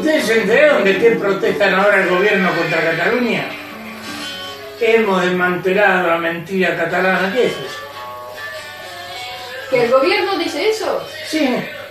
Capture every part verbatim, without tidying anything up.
¿Ustedes se enteraron de qué protestan ahora el gobierno contra Cataluña? Hemos desmantelado la mentira catalana. ¿Qué es eso? ¿Que el gobierno dice eso? Sí.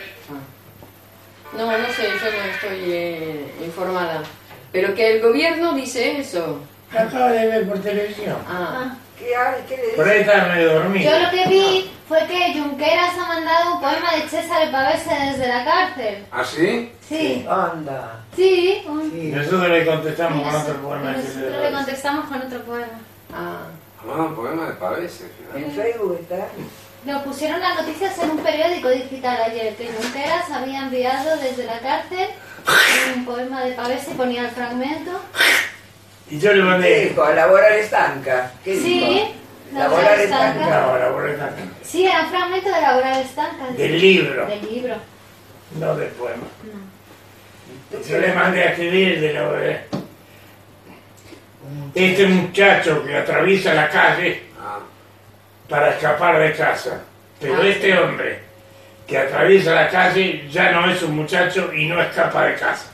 No, no sé, yo no estoy eh, informada. Pero que el gobierno dice eso. Acabo de ver por televisión. Ah. ¿Qué, qué le Por ahí estaba medio dormido. Yo lo que vi fue que Junqueras ha mandado un poema de César Pavese desde la cárcel. ¿Ah, sí? Sí. Anda. Sí. Un... Y nosotros le contestamos y con nosotros- otro poema. y que nosotros se le contestamos con otro poema. Ah. Ah, un poema de Pavese, fíjate. En Facebook está. Lo pusieron las noticias en un periódico digital ayer, que Junqueras había enviado desde la cárcel un poema de Pavese, ponía el fragmento. Y yo le ¿Qué mandé. dijo? ¿A laborar estanca? ¿Qué Sí, dijo? Laborar Laborar estanca. estanca. No, la boleta Sí, era un fragmento de Laboral Estanca. del libro, Del libro. no del poema. No. Yo le mandé a escribir de la boleta. Este muchacho que atraviesa la calle Ah, para escapar de casa. Pero Ah, este hombre que atraviesa la calle ya no es un muchacho y no escapa de casa.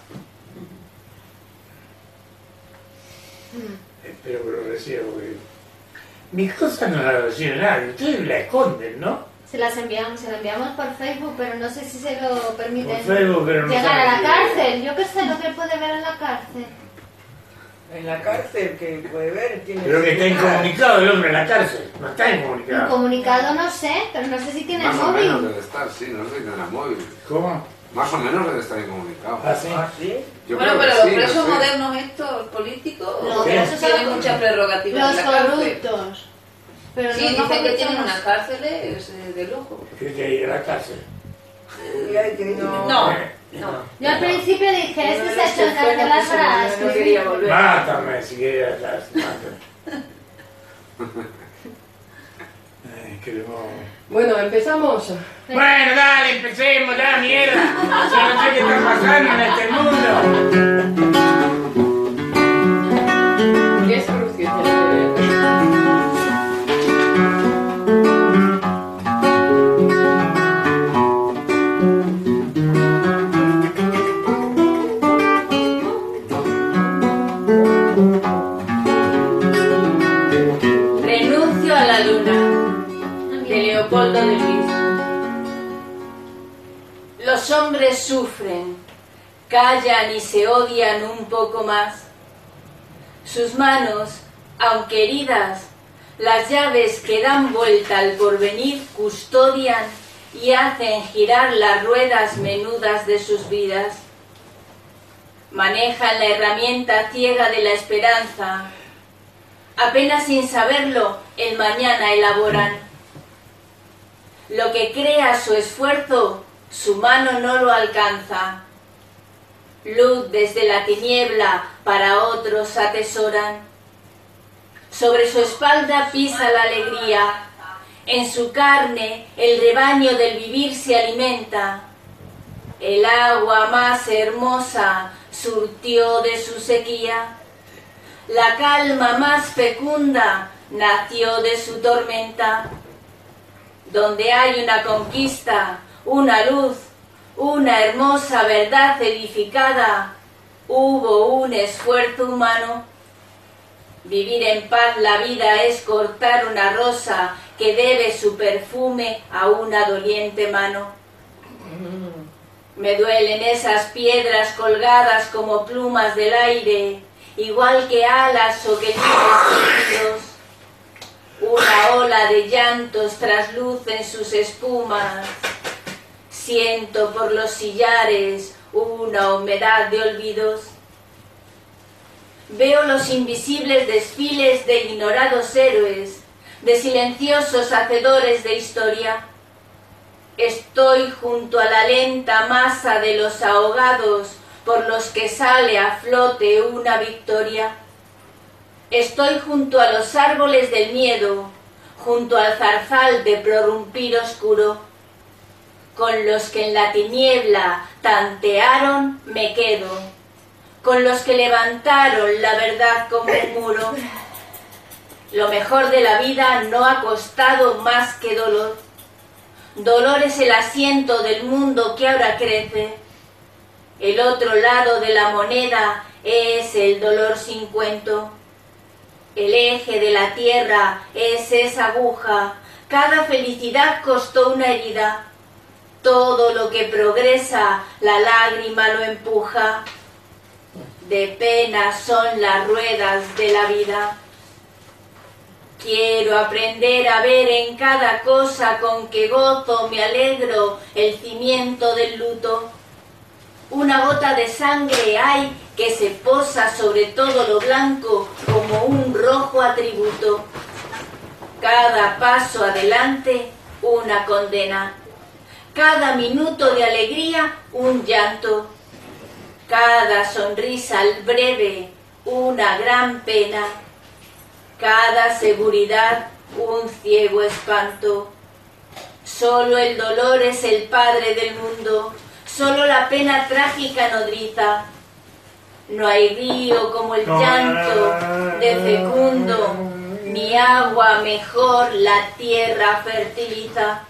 Espero que lo reciba porque mis cosas no las recibe nadie. Ustedes la esconden, ¿no? Se las enviamos, se las enviamos por Facebook, pero no sé si se lo permiten Por Facebook, pero no llegar a la saben que- cárcel. Yo qué sé lo que puede ver en la cárcel. En la cárcel que puede ver. Tiene Pero que está celular. incomunicado el hombre en la cárcel. No está Un incomunicado. comunicado no sé, pero no sé si tiene más o menos móvil. debe estar, sí, no sé si tendrá móvil. ¿Cómo? Más o menos debe estar incomunicado. ¿Ah, sí? ¿Ah, sí? Yo Bueno, creo que pero los sí, no presos sé. modernos estos políticos No, Sí. pero esos son tienen los, muchas prerrogativas los en la cárcel. corruptos. Pero Sí, no, no dicen que corruptos tienen no. unas cárceles eh, de lujo. Que hay que ir a la cárcel. Y hay que No. no. Eh, No. Yo al principio dije, este Uno se de ha los hecho que fue, encarcelar no, para no escribir. quería volver. Mátame si quieres ir a la cárcel. Mátame. Ay, qué limón. Bueno, empezamos. Bueno, dale, empecemos ya, mierda. Yo no sé qué está pasando en este mundo. ¿Qué es corrupción? Renuncio a la luna, de Leopoldo de Luis. Los hombres sufren, callan y se odian un poco más. Sus manos, aunque heridas, las llaves que dan vuelta al porvenir custodian y hacen girar las ruedas menudas de sus vidas. Manejan la herramienta ciega de la esperanza. Apenas sin saberlo, el mañana elaboran. Lo que crea su esfuerzo, su mano no lo alcanza. Luz desde la tiniebla para otros atesoran. Sobre su espalda pisa la alegría. En su carne el rebaño del vivir se alimenta. El agua más hermosa surtió de su sequía. La calma más fecunda nació de su tormenta. Donde hay una conquista, una luz, una hermosa verdad edificada, hubo un esfuerzo humano. Vivir en paz la vida es cortar una rosa que debe su perfume a una doliente mano. Me duelen esas piedras colgadas como plumas del aire, igual que alas o que libros. Una ola de llantos traslucen sus espumas. Siento por los sillares una humedad de olvidos. Veo los invisibles desfiles de ignorados héroes, de silenciosos hacedores de historia. Estoy junto a la lenta masa de los ahogados por los que sale a flote una victoria. Estoy junto a los árboles del miedo, junto al zarzal de prorrumpir oscuro. Con los que en la tiniebla tantearon me quedo, con los que levantaron la verdad como un muro. Lo mejor de la vida no ha costado más que dolor. Dolor es el asiento del mundo que ahora crece. El otro lado de la moneda es el dolor sin cuento. El eje de la tierra es esa aguja. Cada felicidad costó una herida. Todo lo que progresa, la lágrima lo empuja. De pena son las ruedas de la vida. Quiero aprender a ver en cada cosa con que gozo, me alegro, el cimiento del luto. Una gota de sangre hay que se posa sobre todo lo blanco como un rojo atributo. Cada paso adelante, una condena. Cada minuto de alegría, un llanto. Cada sonrisa al breve, una gran pena. Cada seguridad, un ciego espanto. Solo el dolor es el padre del mundo, solo la pena trágica nodriza. No hay río como el llanto de fecundo, ni agua mejor la tierra fertiliza.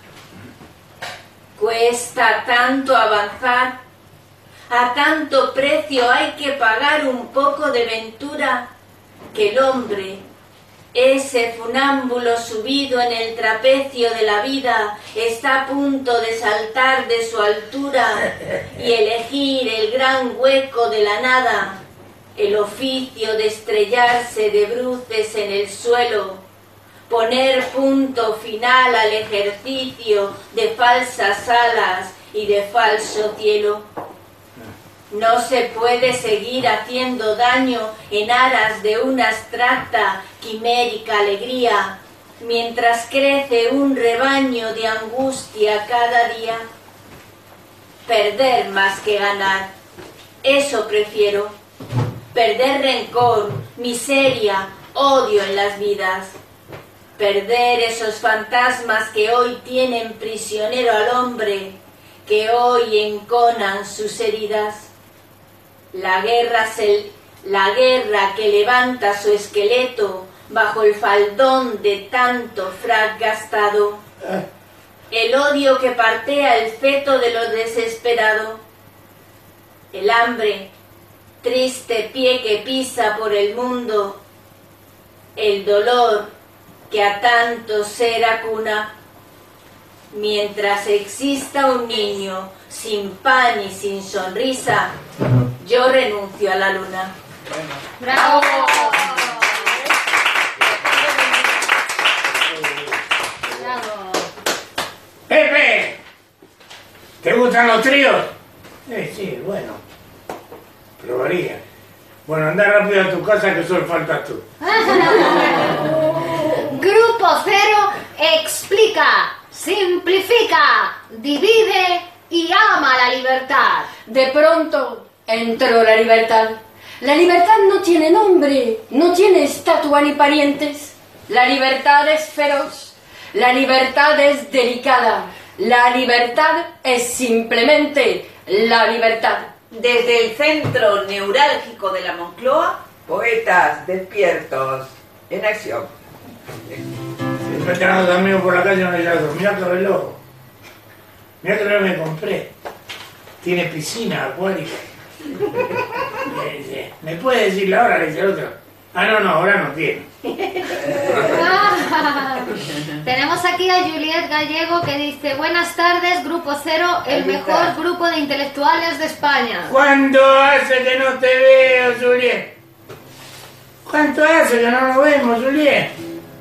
Cuesta tanto avanzar, a tanto precio hay que pagar un poco de ventura, que el hombre, ese funámbulo subido en el trapecio de la vida, está a punto de saltar de su altura y elegir el gran hueco de la nada, el oficio de estrellarse de bruces en el suelo, poner punto final al ejercicio de falsas alas y de falso cielo. No se puede seguir haciendo daño en aras de una abstracta, quimérica alegría, mientras crece un rebaño de angustia cada día. Perder más que ganar, eso prefiero. Perder rencor, miseria, odio en las vidas. Perder esos fantasmas que hoy tienen prisionero al hombre, que hoy enconan sus heridas. La guerra, se, la guerra que levanta su esqueleto bajo el faldón de tanto frac gastado. El odio que partea el feto de lo desesperado. El hambre, triste pie que pisa por el mundo. El dolor que a tanto ser acuna. Mientras exista un niño sin pan y sin sonrisa, yo renuncio a la luna. ¡Bravo! ¡Bravo! ¡Pepe! ¿Te gustan los tríos? Eh, sí, bueno. Probaría. Bueno, anda rápido a tu casa que solo faltas tú. Grupo Cero explica, simplifica, divide y ama la libertad. De pronto entró la libertad. La libertad no tiene nombre, no tiene estatua ni parientes. La libertad es feroz, la libertad es delicada, la libertad es simplemente la libertad. Desde el centro neurálgico de la Moncloa, Poetas despiertos, en acción. Siempre tengo dos amigos por la calle y no les llamo. Mirá qué reloj. Mirá qué reloj me compré. Tiene piscina acuática. ¿Me puede decir la hora? Le dice el otro. Ah, no, no, ahora no tiene. Tenemos aquí a Juliet Gallego que dice: buenas tardes, Grupo Cero, el Ahí está. mejor grupo de intelectuales de España. ¿Cuánto hace que no te veo, Juliet? ¿Cuánto hace que no nos vemos, Juliet?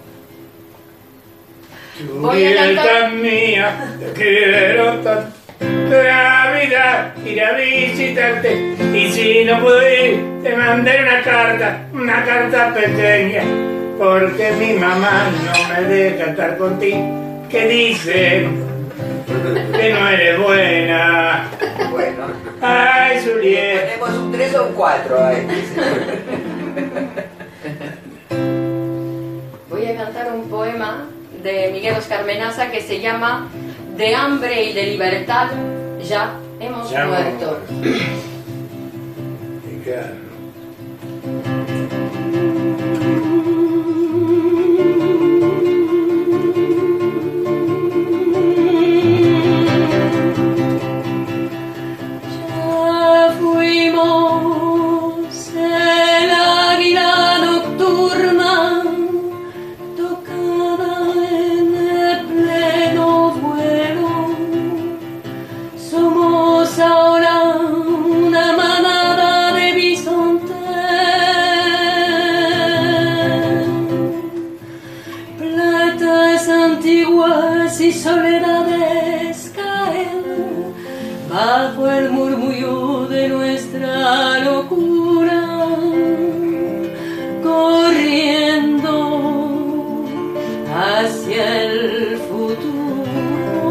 Voy a Julieta cantar. mía, te quiero tanto. La vida ir a visitarte, y si no puedo ir te mandaré una carta, una carta pequeña, porque mi mamá no me deja estar contigo, que dice que no eres buena. Bueno, Ay, Juliet. tenemos un tres o un cuatro ahí. Voy a cantar un poema de Miguel Oscar Menaza que se llama De hambre y de libertad ya hemos Ya hemos muerto. Y claro. Ya antiguas y soledades caen bajo el murmullo de nuestra locura, corriendo hacia el futuro.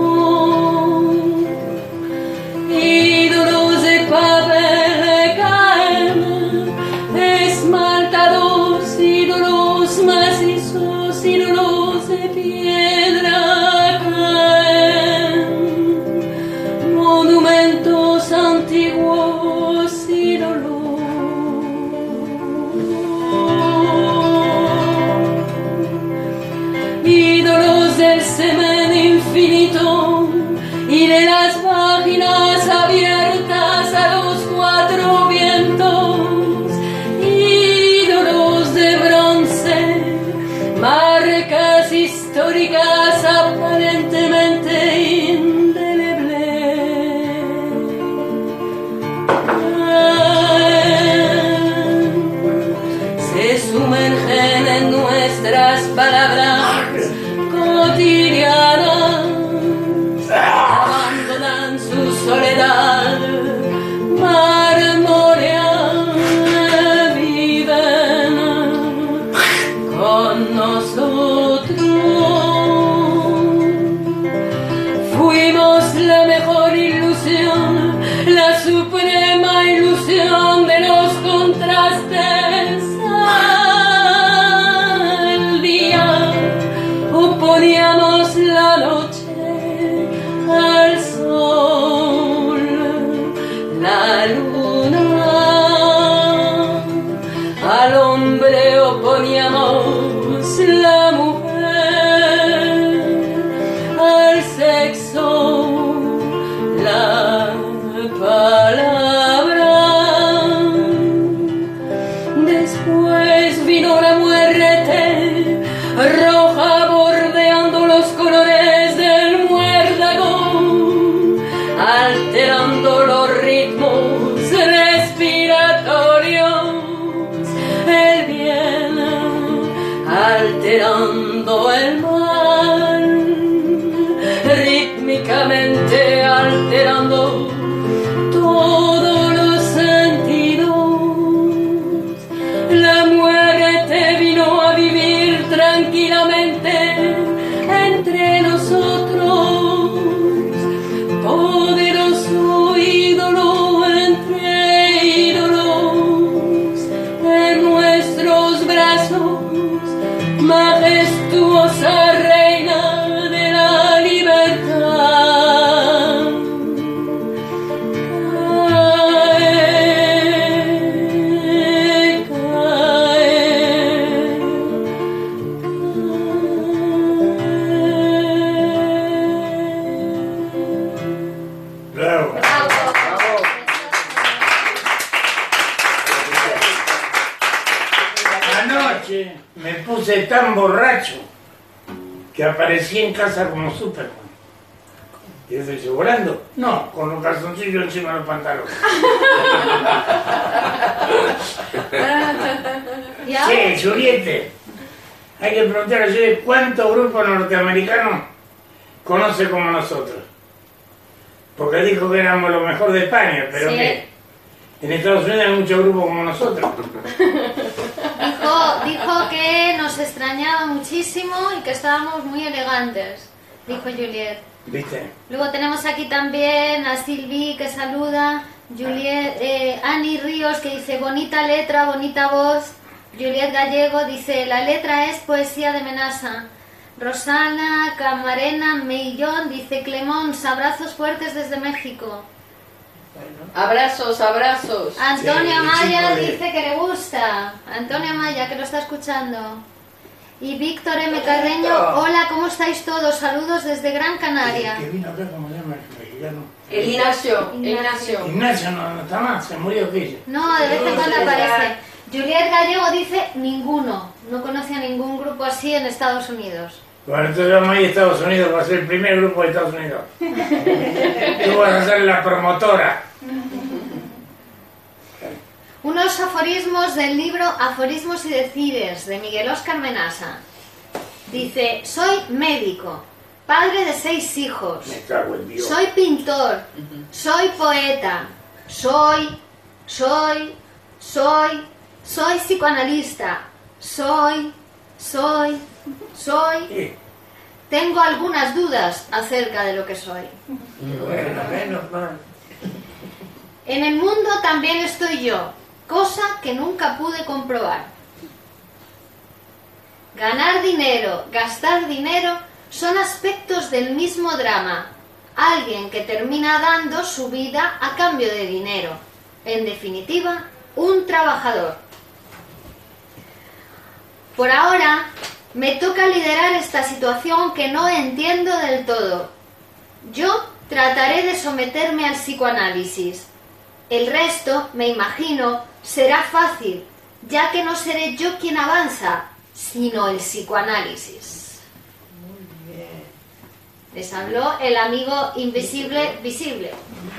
Ídolos de papel caen, esmaltados, ídolos macizos, ídolos de piedra caen, monumentos antiguos, ídolos. Ídolos del semen infinito y de las páginas abiertas a los cuatro vientos, ídolos de bronce, marcas históricas aparentemente indelebles. Se sumergen en nuestras palabras cotidianas, abandonan su soledad marmórea, viven con nosotros. Fuimos la mejor ilusión, la suprema ilusión de los contrastes. Al día oponíamos la noche al sol, la luna, al hombre oponíamos la mujer, al sexo, la palabra. Después vino la muerte, roja bordeando los colores del muérdago, alterando los ritmos respiratorios, el bien alterando el mal, rítmicamente alterando todos los sentidos. La muerte vino a vivir tranquilamente entre nosotros, poderoso ídolo entre ídolos, en nuestros brazos, majestuosa reina de la libertad. Bravo. Anoche me puse tan borracho que aparecí en casa como Superman. ¿Y estoy volando? No, con los calzoncillos encima de los pantalones. ¿Y ahora? Sí, Juliette, hay que preguntar a Juliette cuántos grupos norteamericanos conoce como nosotros. Porque dijo que éramos lo mejor de España, pero Sí. ¿qué? En Estados Unidos hay muchos grupos como nosotros. Dijo, dijo que nos extrañaba muchísimo y que estábamos muy elegantes, dijo Juliette. ¿Viste? Luego tenemos aquí también a Silvi que saluda, Juliette, eh, Ani Ríos que dice bonita letra, bonita voz, Juliette Gallego dice la letra es poesía de Menasa, Rosana Camarena Meillón dice Clemons, abrazos fuertes desde México. Abrazos, abrazos. Antonia Sí, el Maya chico de- dice que le gusta. Antonia Maya, que lo está escuchando. Y Víctor M. Carreño, hola, ¿cómo estáis todos? Saludos desde Gran Canaria. Que vino acá, ¿cómo se llama el mexicano? El Ignacio, Ignacio. Ignacio. Ignacio no, no está más, se murió aquello. No, de vez en cuando Sí, aparece. Juliette Gallego dice ninguno. No conoce a ningún grupo así en Estados Unidos. Bueno, entonces vamos a ir a Estados Unidos para ser el primer grupo de Estados Unidos. Tú vas a ser la promotora. Unos aforismos del libro Aforismos y Decires de Miguel Óscar Menasa. Dice, soy médico, padre de seis hijos, Me cago en Dios. soy pintor, soy poeta, soy, soy, soy, soy psicoanalista, soy, soy, soy. Sí. Tengo algunas dudas acerca de lo que soy. Bueno, menos mal. En el mundo también estoy yo, cosa que nunca pude comprobar. Ganar dinero, gastar dinero son aspectos del mismo drama. Alguien que termina dando su vida a cambio de dinero. En definitiva, un trabajador. Por ahora, me toca liderar esta situación que no entiendo del todo. Yo trataré de someterme al psicoanálisis. El resto, me imagino, será fácil, ya que no seré yo quien avanza, sino el psicoanálisis. Muy bien. Les habló el amigo invisible visible.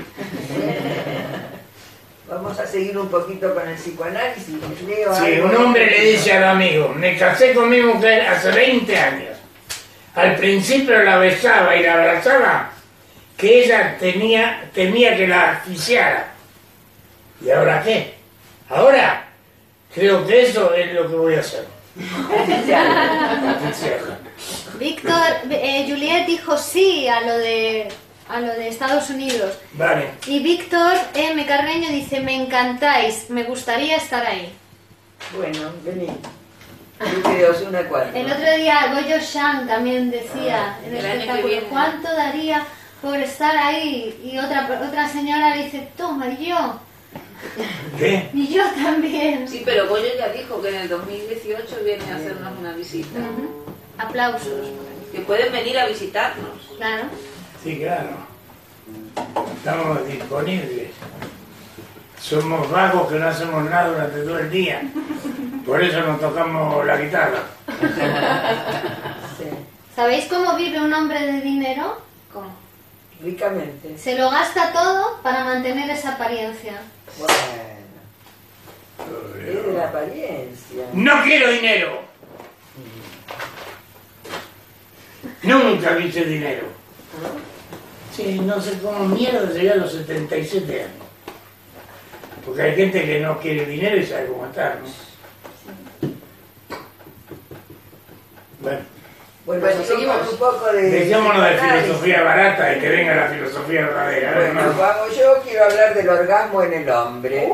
Vamos a seguir un poquito con el psicoanálisis. Leo Sí, algo. un hombre le dice al amigo, me casé con mi mujer hace veinte años. Al principio la besaba y la abrazaba, que ella tenía, temía que la asfixiara. ¿Y ahora qué? Ahora creo que eso es lo que voy a hacer. Asfixiarla. Víctor, eh, Juliet dijo sí a lo de a lo de Estados Unidos. Vale. Y Víctor M. Carreño dice, me encantáis, me gustaría estar ahí. Bueno, vení. Yo creo que una cuarta. El otro día Goyo Shang también decía en el el año que espectáculo, viene. ¿cuánto daría por estar ahí? Y otra, otra señora le dice, toma, y yo, ¿Qué? y yo también. Sí, pero Goyo ya dijo que en el dos mil dieciocho viene a hacernos una visita. Ujú. Aplausos. Que pueden venir a visitarnos. Claro. Sí, claro. Estamos disponibles. Somos vagos que no hacemos nada durante todo el día. Por eso nos tocamos la guitarra. Sí, ¿Sabéis cómo vive un hombre de dinero? ¿Cómo? ricamente. Se lo gasta todo para mantener esa apariencia. Bueno. Es de la apariencia. ¡No quiero dinero! Nunca quise dinero. Sí, no sé cómo mierda llegué a los setenta y siete años. Porque hay gente que no quiere dinero y sabe cómo estar, ¿no? Bueno, Bueno, Bueno, seguimos seguimos. un poco de... dejémonos de psicoanálisis. filosofía barata y que venga la filosofía verdadera. ¿eh? Bueno, ¿no? vamos, yo quiero hablar del orgasmo en el hombre.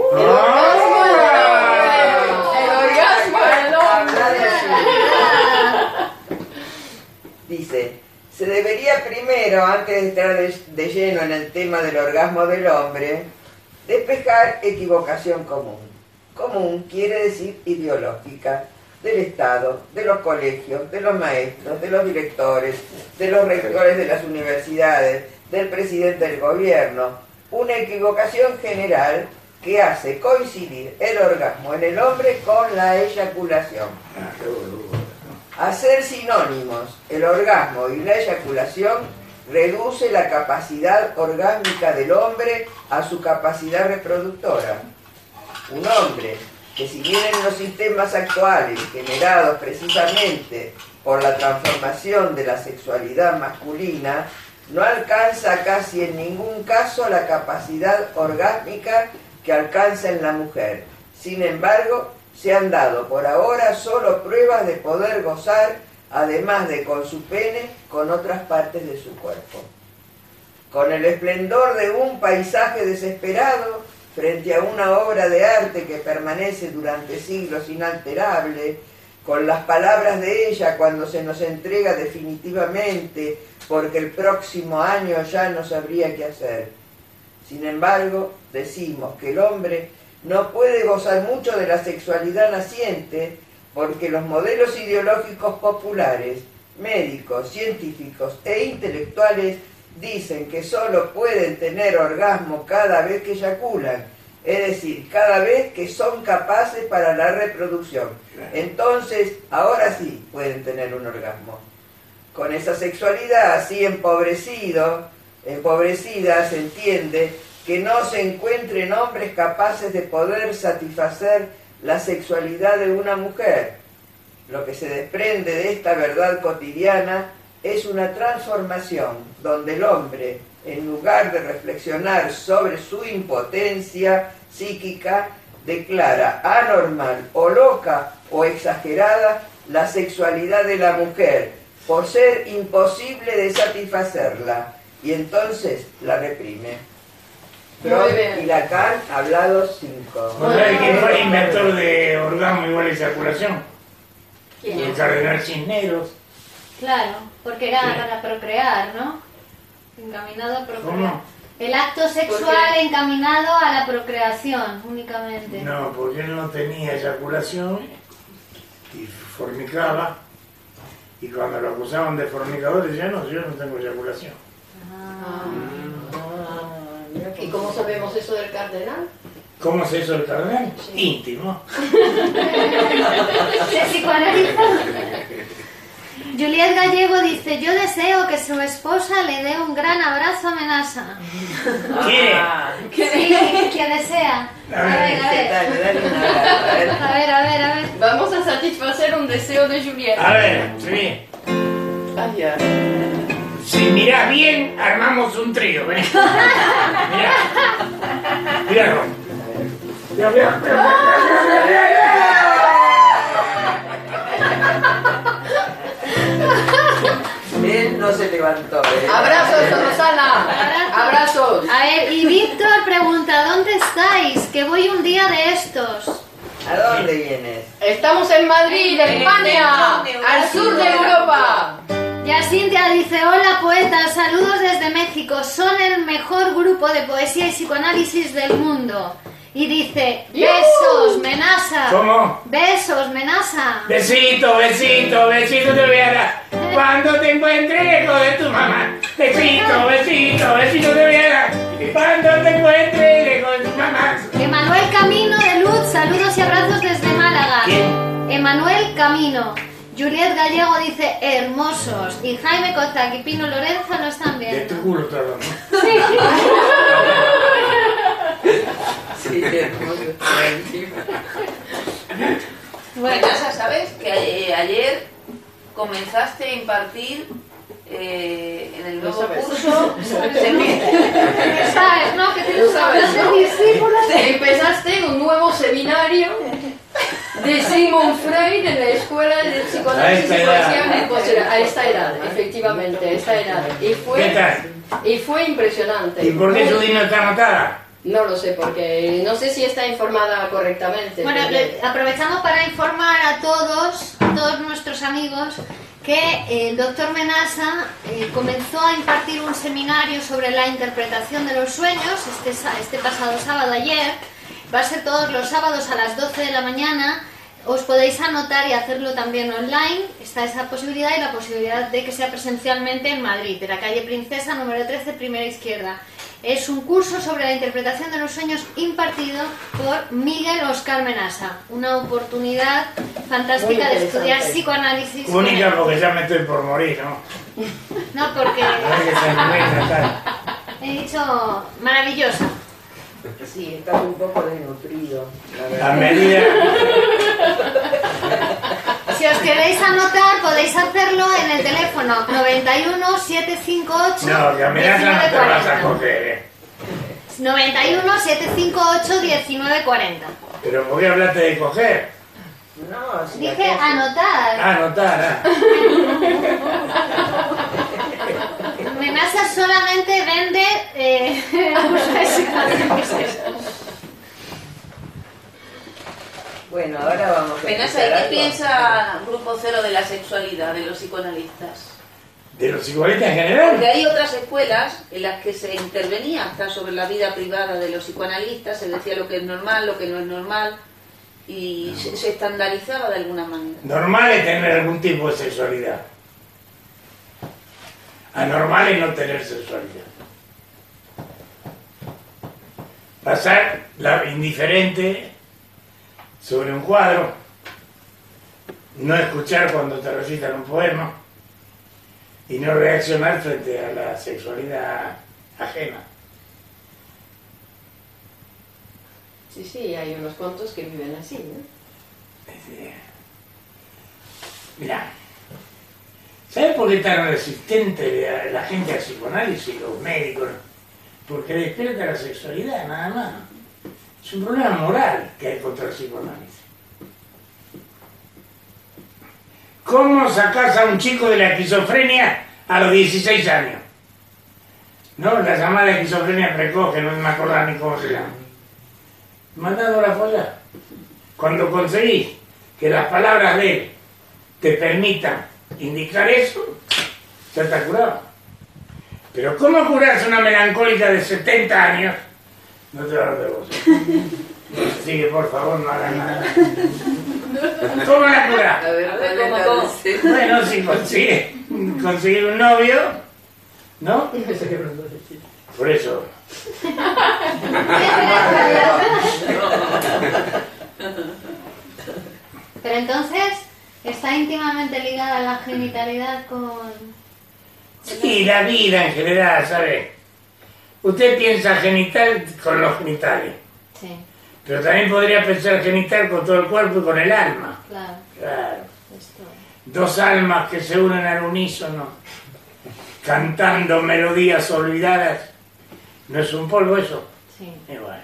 ¡Ah! El orgasmo del hombre. Dice, se debería primero, antes de entrar de, de lleno en el tema del orgasmo del hombre, despejar equivocación común. Común quiere decir ideológica, del Estado, de los colegios, de los maestros, de los directores, de los rectores de las universidades, del presidente del gobierno. Una equivocación general que hace coincidir el orgasmo en el hombre con la eyaculación. Ah, qué boludo. Hacer sinónimos el orgasmo y la eyaculación reduce la capacidad orgásmica del hombre a su capacidad reproductora. Un hombre que, si bien en los sistemas actuales, generados precisamente por la transformación de la sexualidad masculina, no alcanza casi en ningún caso la capacidad orgásmica que alcanza en la mujer. Sin embargo, se han dado por ahora solo pruebas de poder gozar, además de con su pene, con otras partes de su cuerpo. Con el esplendor de un paisaje desesperado, frente a una obra de arte que permanece durante siglos inalterable, con las palabras de ella cuando se nos entrega definitivamente, porque el próximo año ya no sabría qué hacer. Sin embargo, decimos que el hombre no puede gozar mucho de la sexualidad naciente, porque los modelos ideológicos populares, médicos, científicos e intelectuales dicen que solo pueden tener orgasmo cada vez que eyaculan, es decir, cada vez que son capaces para la reproducción. Entonces, ahora sí pueden tener un orgasmo. Con esa sexualidad así empobrecido, empobrecida, se entiende que no se encuentren hombres capaces de poder satisfacer la sexualidad de una mujer. Lo que se desprende de esta verdad cotidiana es una transformación donde el hombre, en lugar de reflexionar sobre su impotencia psíquica, declara anormal o loca o exagerada la sexualidad de la mujer por ser imposible de satisfacerla, y entonces la reprime. Freud y Lacan, hablados cinco. ¿Vos sabés quién fue el inventor de orgasmo igual a eyaculación? ¿Quién El es? cardenal Cisneros. Claro, porque era Sí. para procrear, ¿no? Encaminado a procrear. ¿Cómo? El acto sexual encaminado a la procreación, únicamente. No, porque él no tenía eyaculación y fornicaba. Y cuando lo acusaban de fornicador, decía, no, yo no tengo eyaculación. ¿Y cómo sabemos eso del cardenal? ¿Cómo se hizo el cardenal? Sí. Íntimo. ¿Se psicoanaliza? Juliet Gallego dice, yo deseo que su esposa le dé un gran abrazo a Menasa. ¿Quiere? Sí, que desea. A ver, a ver. Dale, dale un abrazo, a ver. A ver, a ver, a ver. Vamos a satisfacer un deseo de Juliet. A ver, sí. Ay, ya. Si mirás bien, armamos un trío. Vení. Mirá. Mirá. Mirá, mirá, mirá. Él no se levantó, ¿eh? Abrazos, Rosana. Abrazos. A ver, y Víctor pregunta, ¿dónde estáis? Que voy un día de estos. ¿A dónde vienes? Estamos en Madrid, En el España, centro al sur de neurálgico. Europa. Ya Cintia dice, hola poetas, saludos desde México, son el mejor grupo de poesía y psicoanálisis del mundo. Y dice, besos, Menasa. ¿Cómo? Besos, Menasa. Besito, besito, besito te voy a dar. Cuando te encuentre lejos de tu mamá. Besito, besito, besito te voy a dar. Cuando te encuentre lejos de tu mamá. Emanuel Camino de Luz, saludos y abrazos desde Málaga. ¿Quién? Emanuel Camino. Juliet Gallego dice, hermosos. Y Jaime Kozak y Pino Lorenzo lo están De viendo. tu culo te hablo, ¿no? Sí, hermoso. Bueno, Menasa, ¿sabes? Que eh, ayer comenzaste a impartir eh, en el Lo nuevo sabes. curso. ¿sabes, no? Que Lo tienes sabes, de ¿no? discípulos. Empezaste un nuevo seminario de Sigmund Freud en la Escuela de A Psicoanálisis esta y edad. Poesía en Postura. A esta edad, efectivamente, a esta edad. Y ¿Qué fue, tal? y fue impresionante. ¿Y por qué Judy no está anotada? No lo sé, porque no sé si está informada correctamente. Bueno, porque- le- aprovechamos para informar a todos, a todos nuestros amigos, que eh, el doctor Menasa eh, comenzó a impartir un seminario sobre la interpretación de los sueños este, sa- este pasado sábado ayer. Va a ser todos los sábados a las doce de la mañana. Os podéis anotar y hacerlo también online. Está esa posibilidad y la posibilidad de que sea presencialmente en Madrid, de la calle Princesa, número trece, primera izquierda. Es un curso sobre la interpretación de los sueños impartido por Miguel Oscar Menasa. Una oportunidad Muy fantástica de interesante. estudiar psicoanálisis. con Única él. porque ya me estoy por morir, ¿no? No, porque A ver que se me voy a tratar. he dicho maravillosa. Sí, estás un poco desnutrido, la A verdad. medida. Si os queréis anotar, podéis hacerlo en el teléfono noventa y uno, setecientos cincuenta y ocho, No, que amenaza no te vas a diecinueve cuarenta. coger, ¿eh? noventa y uno, setecientos cincuenta y ocho, diecinueve cuarenta. Pero ¿por qué hablaste de coger? No, si Dije acá- anotar. Ah, anotar, ah. Menasa solamente vende eh, cursos de psicoanálisis. Bueno, ahora vamos a Menasa, ¿y empezar qué algo. piensa Grupo Cero de la sexualidad, de los psicoanalistas? ¿De los psicoanalistas en general? Porque hay otras escuelas en las que se intervenía hasta sobre la vida privada de los psicoanalistas, se decía lo que es normal, lo que no es normal, y se, se estandarizaba de alguna manera. Normal es tener algún tipo de sexualidad. Anormal es no tener sexualidad. Pasar la indiferente sobre un cuadro, no escuchar cuando te recitan un poema y no reaccionar frente a la sexualidad ajena. Sí, sí, hay unos cuantos que viven así, ¿no? Mira, ¿Sabes por qué tan resistente la, la gente al psicoanálisis, los médicos? Porque despierta la sexualidad, nada más. Es un problema moral que hay contra el psicoanálisis. ¿Cómo sacás a un chico de la esquizofrenia a los dieciséis años? ¿No? La llamada esquizofrenia precoz, que no me acordaba ni cómo se llama. Mandándola a follar. Cuando conseguís que las palabras de él te permitan indicar eso, ya está curado. Pero ¿cómo curarse una melancólica de setenta años? No te hablo de vos. Así que por favor no hagas nada. ¿Cómo la curás? A ver, A ver, dale, ¿cómo, dale, cómo? sí. Bueno, si consigue conseguir un novio, ¿no? Por eso. Pero entonces está íntimamente ligada la genitalidad con... Sí, la vida en general, ¿sabe? Usted piensa genital con los genitales, Sí, pero también podría pensar genital con todo el cuerpo y con el alma. claro. Claro. Esto. Dos almas que se unen al unísono, cantando melodías olvidadas. ¿No es un polvo eso? Sí. Y bueno.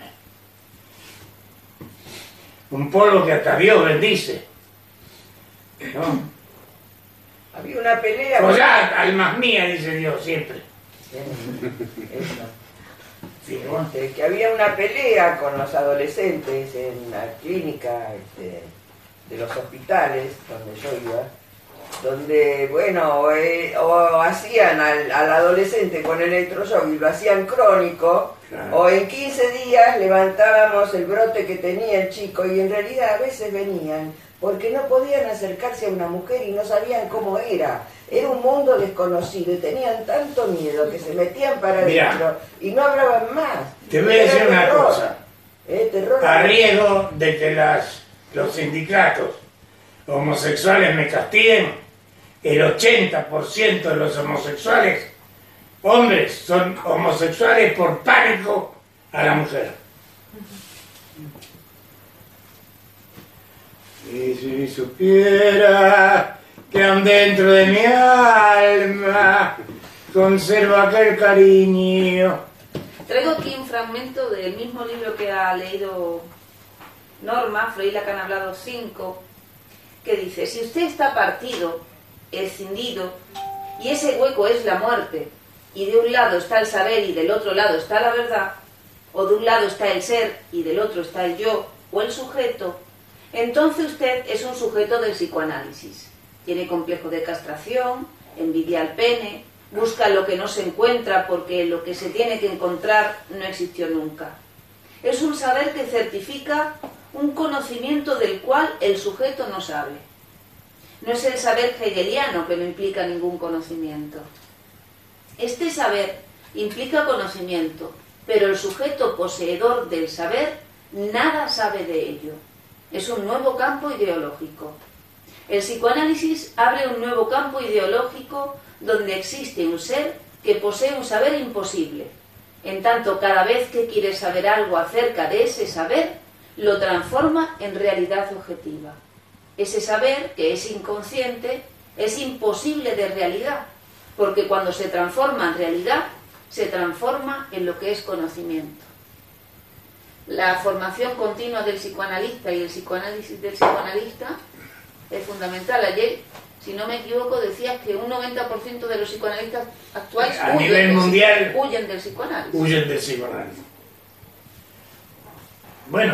Un polvo que hasta Dios bendice. ¿No? Había una pelea. Follad, almas mías, dice Dios siempre. Eso. Sí, bueno. Este, que había una pelea con los adolescentes en la clínica este, de los hospitales donde yo iba, donde, bueno, o, eh, o hacían al, al adolescente con electroshock y lo hacían crónico, Claro. o en quince días levantábamos el brote que tenía el chico, y en realidad a veces venían porque no podían acercarse a una mujer y no sabían cómo era. Era un mundo desconocido y tenían tanto miedo que se metían para Mirá. adentro y no hablaban más. Te voy a decir Era una terror. cosa. Eh, terror. A riesgo de que las, los sindicatos homosexuales me castiguen, el ochenta por ciento de los homosexuales, hombres, son homosexuales por pánico a la mujer. Y si supiera que aún dentro de mi alma conservo aquel cariño. Traigo aquí un fragmento del mismo libro que ha leído Norma, Freud la que han hablado cinco, que dice: si usted está partido, escindido, y ese hueco es la muerte, y de un lado está el saber y del otro lado está la verdad, o de un lado está el ser y del otro está el yo o el sujeto, entonces usted es un sujeto del psicoanálisis. Tiene complejo de castración, envidia al pene, busca lo que no se encuentra porque lo que se tiene que encontrar no existió nunca. Es un saber que certifica un conocimiento del cual el sujeto no sabe. No es el saber hegeliano, que no implica ningún conocimiento. Este saber implica conocimiento, pero el sujeto poseedor del saber nada sabe de ello. Es un nuevo campo ideológico. El psicoanálisis abre un nuevo campo ideológico donde existe un ser que posee un saber imposible. En tanto, cada vez que quiere saber algo acerca de ese saber, lo transforma en realidad objetiva. Ese saber, que es inconsciente, es imposible de realidad, porque cuando se transforma en realidad, se transforma en lo que es conocimiento. La formación continua del psicoanalista y el psicoanálisis del psicoanalista es fundamental. Ayer, si no me equivoco, decías que un noventa por ciento de los psicoanalistas actuales A huyen, nivel del, mundial, huyen del psicoanálisis. Huyen del psicoanálisis. Bueno,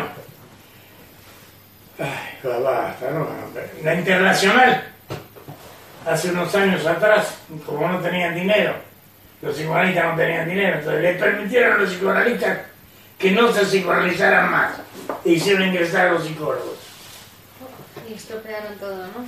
ay, ya basta, ¿no? La Internacional, hace unos años atrás, como no tenían dinero, los psicoanalistas no tenían dinero, entonces les permitieron a los psicoanalistas que no se psicoanalizaran más e hicieron ingresar a los psicólogos. Y estropearon todo, ¿no?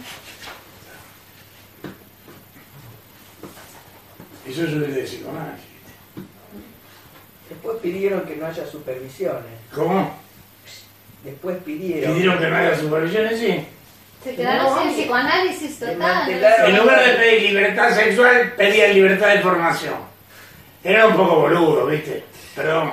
Eso es huir del psicoanálisis. Después pidieron que no haya supervisiones. ¿Cómo? Después pidieron. ¿Pidieron que no haya supervisiones? Sí. Se quedaron No, sin psicoanálisis total. desmantelaron. En lugar de pedir libertad sexual, pedían libertad de formación. Era un poco boludo, ¿viste? Perdón.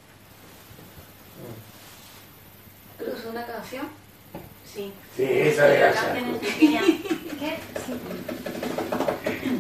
¿Creo que es una canción? Sí. Sí, esa de La Gaza. canción es pequeña. ¿Qué? Sí.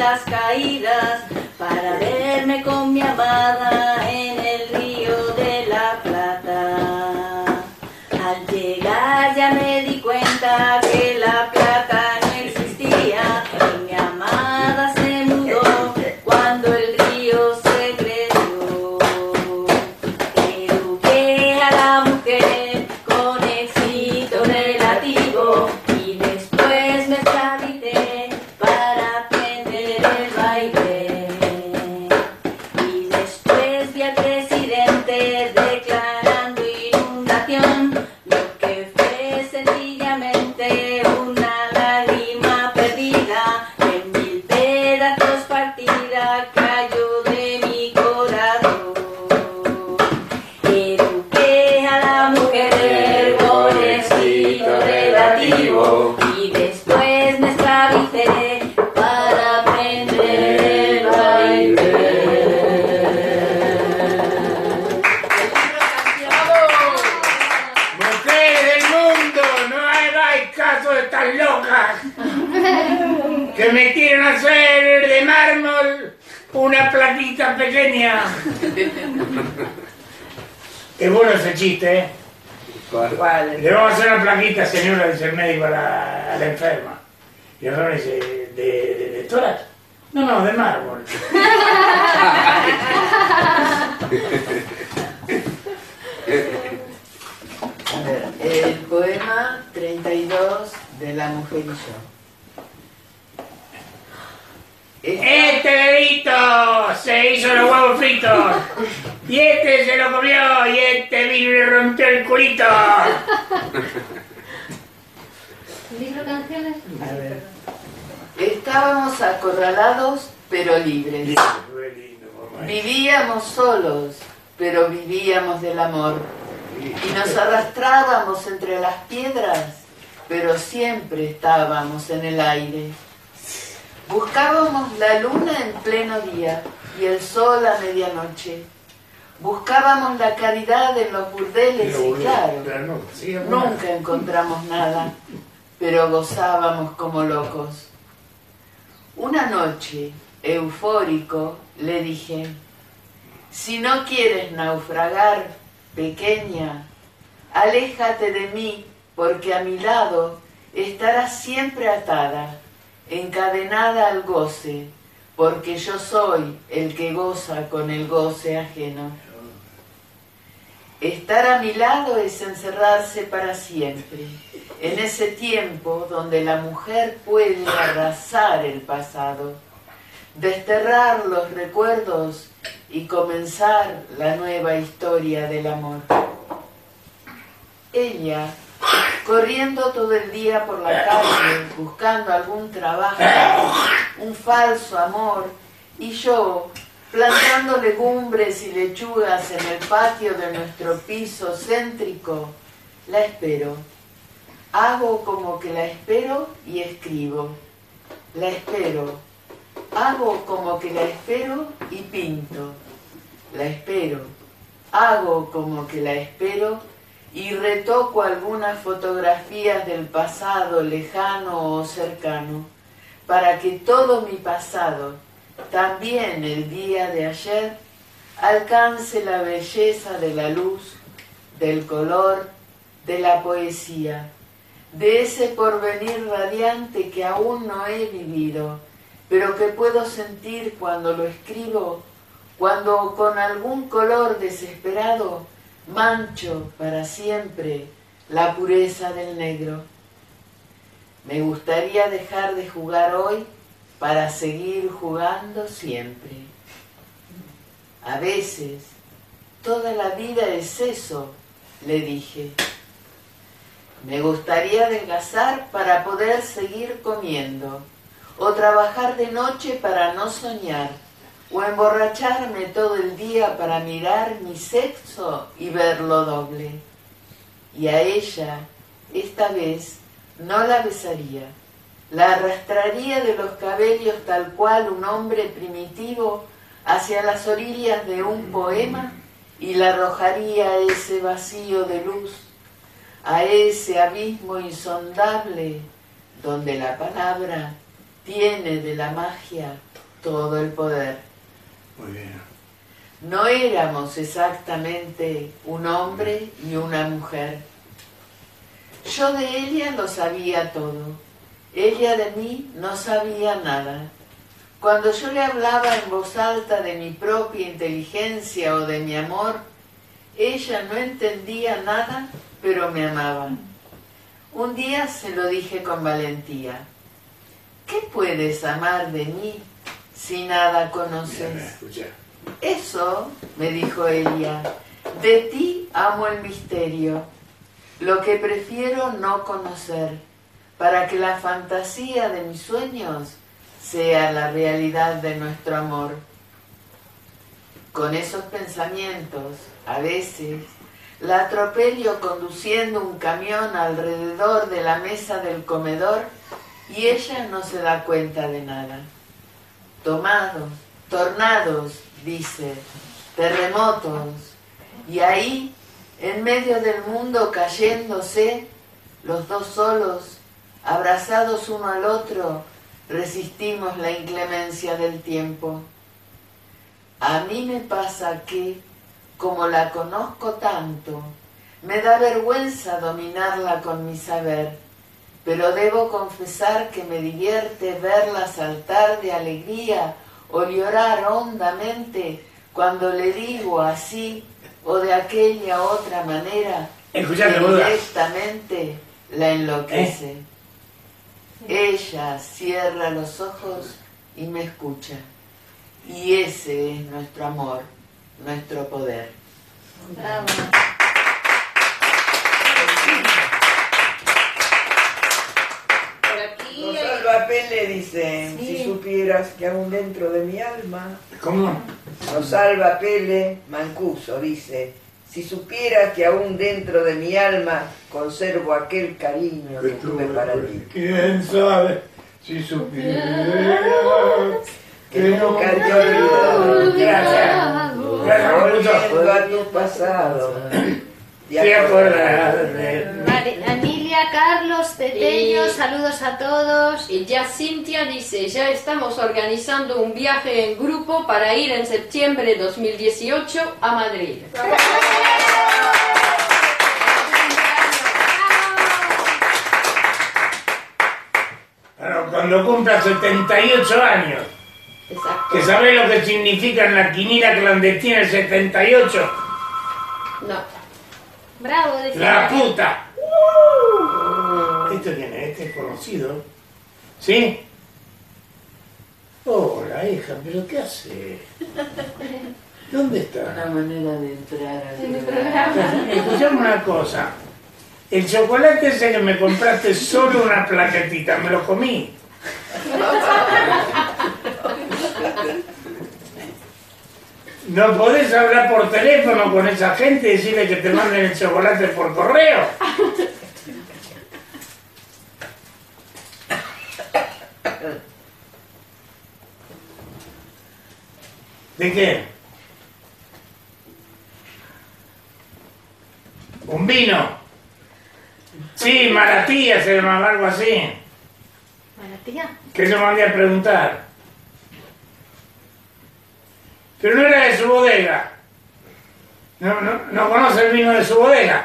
las caídas para verme con mi amada en el río de la Plata. Al llegar ya me di cuenta que la plata no existía y mi amada se mudó cuando el río se creció. Eduqué a la mujer con éxito relativo y después me esclavicé para aprender el baile. Y después vi al presidente declarando inundación, lo que fue sencillamente una lágrima perdida, en mil pedazos partida cayó de mi corazón. Eduqué a la mujer con éxito relativo y después me esclavicé para aprender el baile. Mujeres del mundo, no hagáis caso de estas locas que me quieren hacer de mármol una plaquita pequeña. Es bueno ese chiste, ¿eh? ¿Cuál? Le vamos a hacer una plaquita, señora, dice el médico a la, a la enferma. Y la enferma dice, ¿de, de, de tórax? No, no, de mármol. A ver, el poema treinta y dos de La mujer y yo. Este bebito se hizo los huevos fritos. Y este se lo comió. Y este vino y le rompió el culito. ¿Libro canciones? A ver. Estábamos acorralados pero libres. Vivíamos solos, pero vivíamos del amor. Y nos arrastrábamos entre las piedras, pero siempre estábamos en el aire. Buscábamos la luna en pleno día y el sol a medianoche. Buscábamos la caridad en los burdeles y claro, nunca encontramos nada, pero gozábamos como locos. Una noche, eufórico, le dije, si no quieres naufragar, pequeña, aléjate de mí, porque a mi lado estarás siempre atada, encadenada al goce, porque yo soy el que goza con el goce ajeno. Estar a mi lado es encerrarse para siempre, en ese tiempo donde la mujer puede arrasar el pasado, desterrar los recuerdos y comenzar la nueva historia del amor. Ella, corriendo todo el día por la calle, buscando algún trabajo, un falso amor, y yo, plantando legumbres y lechugas en el patio de nuestro piso céntrico, la espero. Hago como que la espero y escribo. La espero. Hago como que la espero y pinto. La espero. Hago como que la espero y retoco algunas fotografías del pasado lejano o cercano, para que todo mi pasado, también el día de ayer, alcance la belleza de la luz, del color, de la poesía, de ese porvenir radiante que aún no he vivido, pero que puedo sentir cuando lo escribo, cuando con algún color desesperado mancho para siempre la pureza del negro. Me gustaría dejar de jugar hoy para seguir jugando siempre. A veces, toda la vida es eso, le dije. Me gustaría adelgazar para poder seguir comiendo, o trabajar de noche para no soñar, o emborracharme todo el día para mirar mi sexo y verlo doble. Y a ella, esta vez, no la besaría. La arrastraría de los cabellos tal cual un hombre primitivo hacia las orillas de un poema y la arrojaría a ese vacío de luz, a ese abismo insondable donde la palabra tiene de la magia todo el poder. Muy bien. No éramos exactamente un hombre y una mujer. Yo de ella lo sabía todo. Ella de mí no sabía nada. Cuando yo le hablaba en voz alta de mi propia inteligencia o de mi amor, ella no entendía nada, pero me amaba. Un día se lo dije con valentía. ¿Qué puedes amar de mí si nada conoces? Mira, escucha. Eso, me dijo ella, de ti amo el misterio, lo que prefiero no conocer, para que la fantasía de mis sueños sea la realidad de nuestro amor. Con esos pensamientos, a veces, la atropello conduciendo un camión alrededor de la mesa del comedor y ella no se da cuenta de nada. Tomados, tornados, dice, terremotos, y ahí, en medio del mundo cayéndose, los dos solos, abrazados uno al otro, resistimos la inclemencia del tiempo. A mí me pasa que, como la conozco tanto, me da vergüenza dominarla con mi saber, pero debo confesar que me divierte verla saltar de alegría o llorar hondamente cuando le digo así o de aquella otra manera Escuchate, que boluda. directamente la enloquece. ¿Eh? Ella cierra los ojos y me escucha. Y ese es nuestro amor, nuestro poder. Bravo. Por aquí hay- Rosalba Pelle dice, Sí. si supieras que aún dentro de mi alma... ¿Cómo? Rosalba Pelle Mancuso dice, si supieras que aún dentro de mi alma conservo aquel cariño que tuve para ti. ¿Quién sabe si supiera Que nunca te olvidaré. Gracias. Gracias, Volviendo a tu pasado. Te acordarás de... Vale, Emilia, Carlos, Peteño, Y- saludos a todos. Y ya Cintia dice, ya estamos organizando un viaje en grupo para ir en septiembre de dos mil dieciocho a Madrid. Pero cuando cumpla setenta y ocho años, Exacto. que sabe lo que significa en la quinila clandestina el setenta y ocho, No. Bravo, decía. la puta. ¿Esto quién es? Este es conocido. ¿Sí? Hola, hija, ¿pero qué hace? ¿Dónde Una está? manera de entrar al En el programa. programa. Escuchame una cosa. El chocolate ese que me compraste solo una plaquetita, me lo comí. ¿No podés hablar por teléfono con esa gente y decirle que te manden el chocolate por correo? ¿De qué? ¿Un vino? Sí, Maratía se llamaba, algo así. Maratía. Que yo mandé a preguntar. Pero no era de su bodega. No, no, no conoce el vino de su bodega.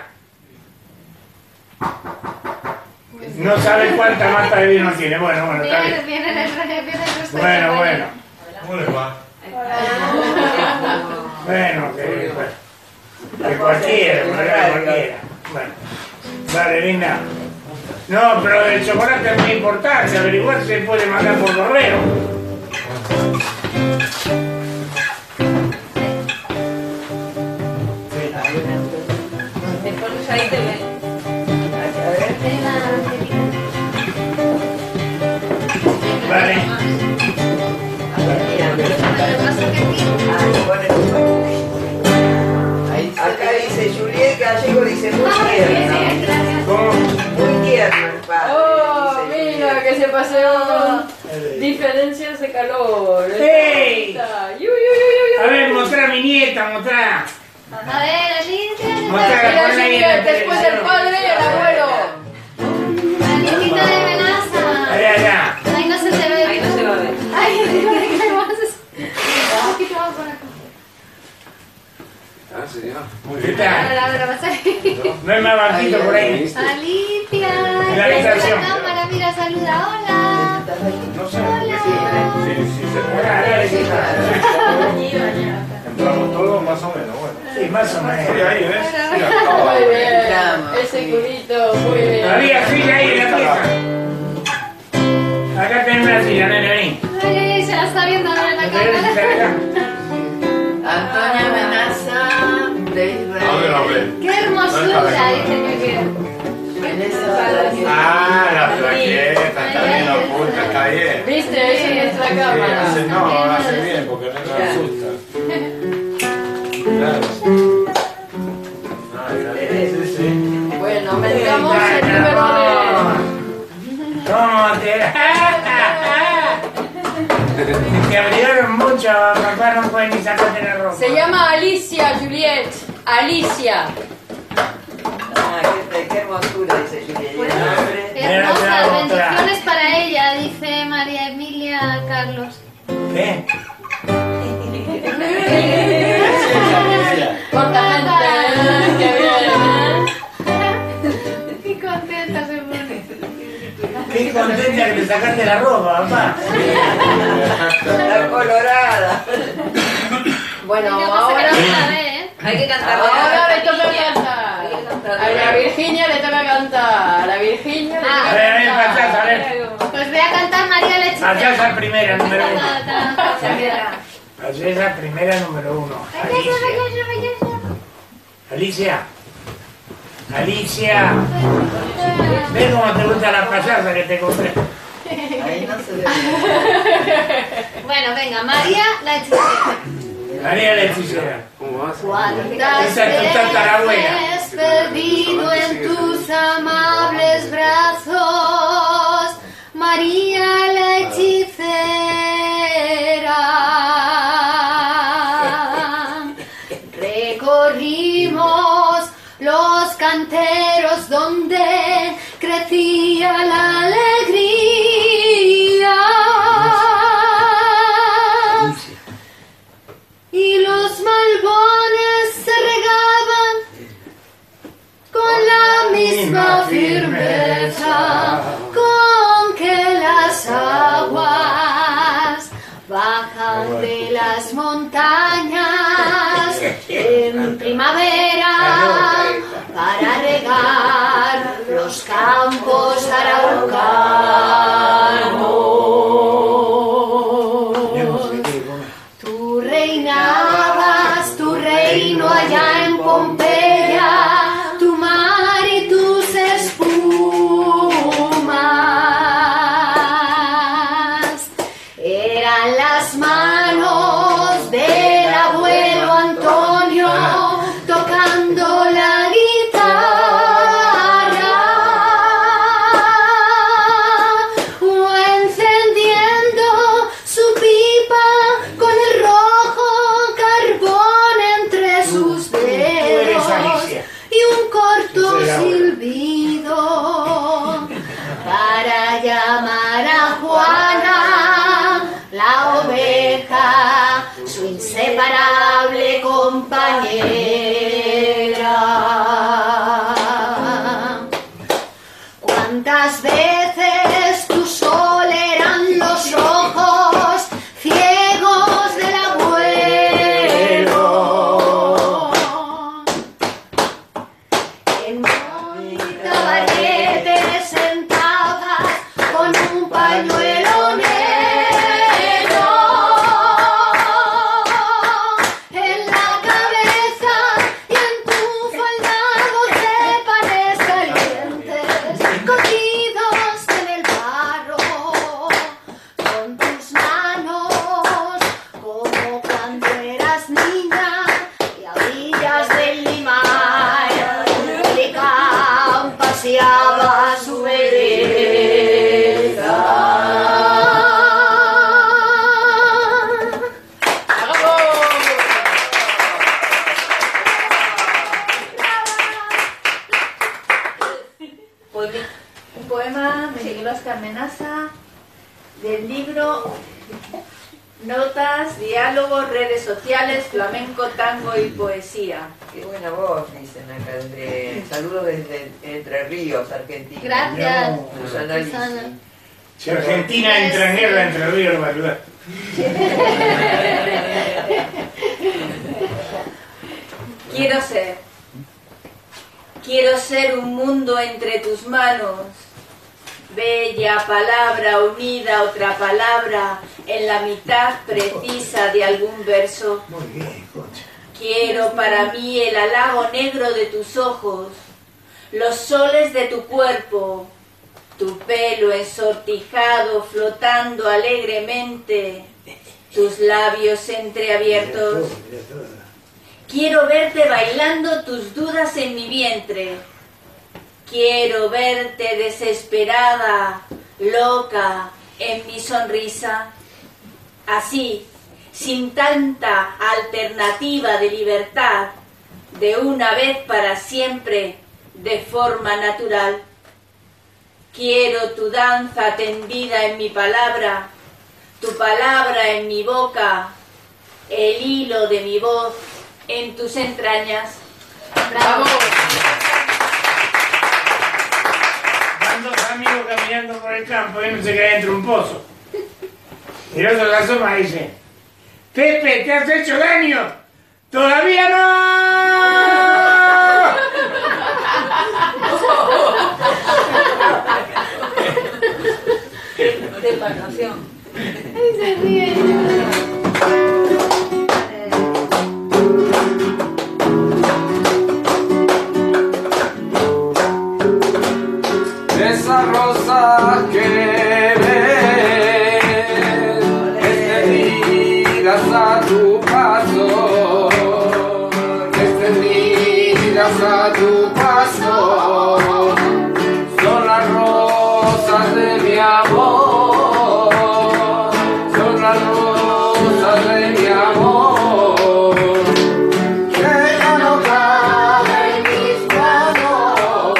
No sabe cuánta mata de vino tiene. Bueno, bueno, está Viene, bien. viene el viene el resto de Bueno, compañeros. bueno. ¿Cómo le va? Bueno, que, bueno, que cualquiera, que cualquiera. Bueno, vale, linda. No, pero el chocolate es muy importante, averiguar si se puede mandar por correo. te pones ahí te ven. Ven a Angélica. Vale. Lo que pasa es que aquí- Ah, pone tu- Ahí se Acá ve. dice Juliet Gallego, dice muy Ay, tierno. bien, gracias. ¿Cómo? Muy tierno el padre. Oh, dice mira Juliet. que se paseó. Diferencias de calor. ¡Ey! Yu, yu, yu, yu, yu. A ver, mostrá a mi nieta, mostrá. A ver, Alicia. Mostrá, Mira, ponla ahí en mira, la después el televisión. padre y el abuelo. La nietita de Menaza. Allá, allá. Ahí no se te ve. Ahí no se va a ver. Ay, qué bueno. Muy bien. Ahora, ahora vas a ir. No hay más banquito por ahí. Alicia. En la habitación. La cámara, mira, saluda. Hola. No sé, Hola. si, si se puede. Entramos todos más o menos, bueno. Sí, más o menos. Sí, ahí ves. Mira, Muy bien. Entramos, Ese sí. culito, muy bien. Había silla ahí en la pieza. Acá tenés una silla, nene, vení. Ay, ay, ay, se la está viendo ahora en la A ver si se cámara. deja. Antonia Menaza de Israel. A ver, a ver. Qué hermosura, dice que quiero. En esa plaqueta. Ah, la plaqueta, está bien oculta, está bien. ¿Viste? Esa es nuestra Sí, cámara. hace, no, hace bien porque no nos asusta. Claro. Ah, sí, sí. Bueno, metamos el número ¿Cómo te...? Te abrieron mucho, papá no puede ni sacarte la ropa. de... Se llama Alicia, Juliet. Alicia. Ah, qué, qué hermosura, dice Julieta. Hermosas, bendiciones para ella, dice María Emilia Carlos. ¿Qué? ¿Cuánta gente? ¡Qué bien! Qué contenta se pone. Qué contenta que te sacaste la ropa, papá. La colorada. Bueno, Venga, vamos a ahora... cantar, ¿eh? Hay que cantar. Ahora le toca cantar. A la Virginia le toca cantar. A la Virginia le Ah. toca A ver, a ver, cantar. Pachasa, a ver. Pues voy a cantar María la Hechicera. Pachasa primera, número uno. Ta, ta, ta, ta. Pachasa primera, número uno. Vaya, Alicia. vaya, vaya. Alicia. Alicia. ¿Ves cómo te gusta la payasa que te compré? Ahí no se ve. Bueno, venga, María la Hechicera. María la hechicera. ¿Cómo vas? ¿Cuántas Esa es tu tatarabuela. veces perdido en tus amables brazos, María la hechicera? Recorrimos los canteros donde crecía la alegría. Y los malbones se regaban con la misma firmeza con que las aguas bajan de las montañas en primavera para regar los campos araucanos. Tú reinabas tu reino allá en Pompeya, tu mar y tus espumas. Eran las manos del abuelo Antonio tocando la guitarra o encendiendo su pipa con el rojo carbón entre sus eres dedos Alicia. y un corto Esa era buena. silbido para llamar a Juana, la oveja, su inseparable compañera. ¿Cuántas veces tu sol eran los ojos ciegos del abuelo? En bonita valle te sentabas con un pañuelo negro en la cabeza y en tu soldado de panes calientes cogidos en el barro con tus manos como cuando eras niña y a orillas del limar Licán paseaba su belleza. Poemi- Un poema de Nicolás Carmenaza del libro Notas, diálogos, redes sociales, flamenco, tango y poesía. Qué buena voz, dicen acá. Desde, saludos desde Entre Ríos, Argentina. Gracias. No. Susana Lisi. Susana. Si Argentina entra en guerra, Entre Ríos va a ayudar. Quiero ser. Quiero ser un mundo entre tus manos. Bella palabra unida a otra palabra en la mitad precisa de algún verso. Muy bien, Concha. Quiero para mí el halago negro de tus ojos, los soles de tu cuerpo, tu pelo ensortijado flotando alegremente, tus labios entreabiertos. Quiero verte bailando tus dudas en mi vientre. Quiero verte desesperada, loca, en mi sonrisa. Así, sin tanta alternativa de libertad, de una vez para siempre, de forma natural. Quiero tu danza tendida en mi palabra, tu palabra en mi boca, el hilo de mi voz en tus entrañas. ¡Bravo! Van dos amigos caminando por el campo y uno se cae dentro de un pozo. Y el otro se asoma y dice: Pepe, ¿te has hecho daño? ¡Todavía no! De pagación. Ay, se ríe. Esa rosa que ves, extendidas a tu paso, extendidas a tu paso, son las rosas de mi amor, son las rosas de mi amor, que ya no caben en mis manos.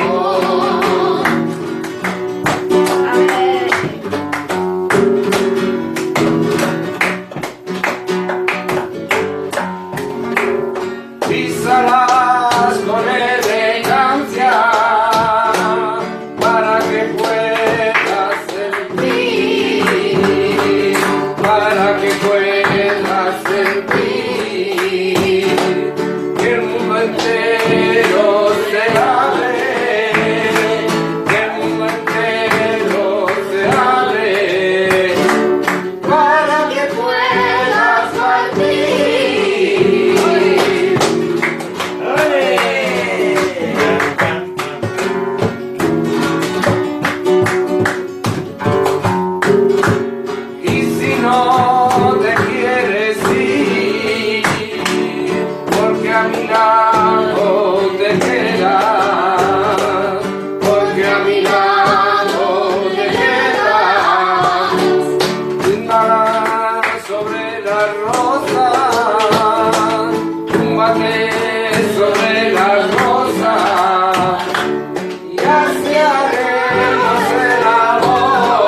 Písalas con elegancia para que puedas sentir, para que puedas sentir que el mundo entero se abre, que el mundo entero se abre, para que puedas partir. Y si no te quieres ir, porque a mi lado te quedas, porque a mi lado te quedas, túmbala sobre la rosa, túmbate sobre la rosa, y así haremos el amor.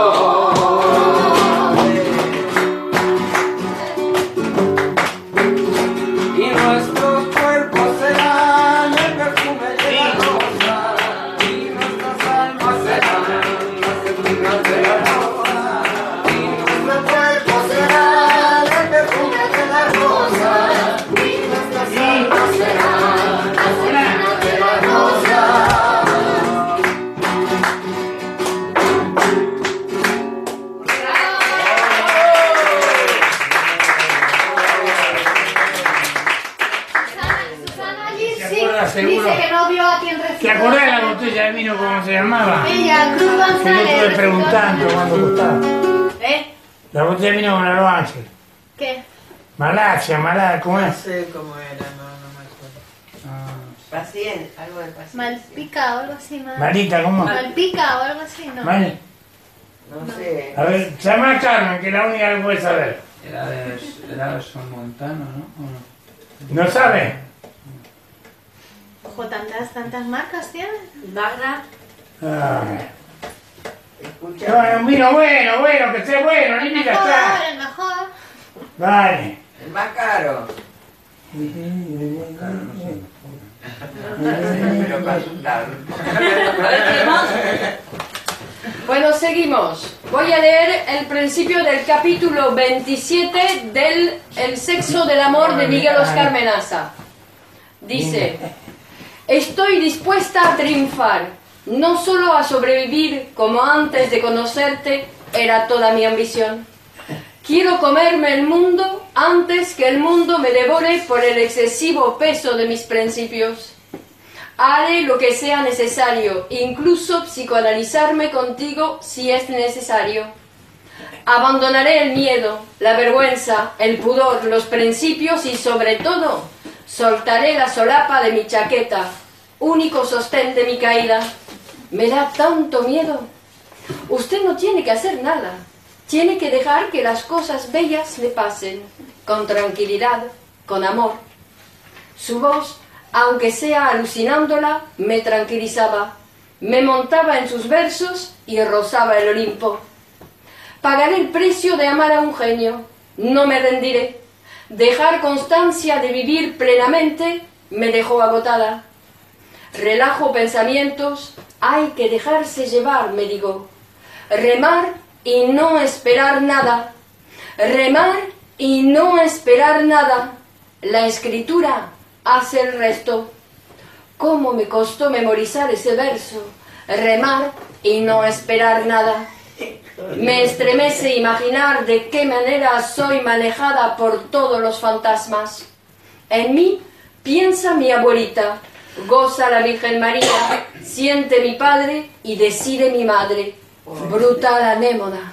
Y nuestros cuerpos serán el perfume de la rosa, y nuestras almas serán las espinas de la rosa, y nuestros cuerpos serán el perfume de la rosa, y nuestras almas serán las espinas de la rosa. Susana ¿Te Lisi acuerdas, seguro? dice que no vio a quien recibió. ¿Te acordás de la botella de vino cómo se llamaba? Ella, Cruz Que yo González. estuve preguntando cuando costaba. ¿Eh? La botella de vino con Aro Ángel. ¿Qué? Malasia, Malasia, ¿cómo No es? sé cómo era, no, no me acuerdo. Paciencia, algo de paciencia. Malpica o algo así, ¿no? Marita, ¿cómo? Malpica o algo así, ¿no? Mari. No sé. A ver, llama a Carmen, que es la única que puede saber. Era de, era de Son Montano, ¿no? ¿O no? ¿No sabe? Ojo, tantas, tantas marcas tienes. Magda, Ay. Escucha. No, un vino bueno, bueno, que sea bueno, ni mira Mejor, está. el mejor. Vale. El más caro. Pero para asustar. Bueno, seguimos. Voy a leer el principio del capítulo veintisiete del El sexo del amor de Miguel Oscar Menaza. Dice: estoy dispuesta a triunfar, no solo a sobrevivir como antes de conocerte era toda mi ambición. Quiero comerme el mundo antes que el mundo me devore por el excesivo peso de mis principios. Haré lo que sea necesario, incluso psicoanalizarme contigo si es necesario. Abandonaré el miedo, la vergüenza, el pudor, los principios y sobre todo soltaré la solapa de mi chaqueta, único sostén de mi caída. Me da tanto miedo. Usted no tiene que hacer nada. Tiene que dejar que las cosas bellas le pasen, con tranquilidad, con amor. Su voz, aunque sea alucinándola, me tranquilizaba. Me montaba en sus versos y rozaba el Olimpo. Pagaré el precio de amar a un genio. No me rendiré. Dejar constancia de vivir plenamente me dejó agotada. Relajo pensamientos, hay que dejarse llevar, me digo. Remar y no esperar nada. Remar y no esperar nada. La escritura hace el resto. ¿Cómo me costó memorizar ese verso? Remar y no esperar nada. Me estremece imaginar de qué manera soy manejada por todos los fantasmas. En mí piensa mi abuelita, goza la Virgen María, siente mi padre y decide mi madre. Brutal anémona.